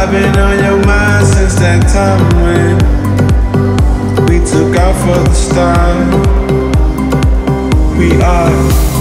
I've been on your mind since that time when we took off for the start. We are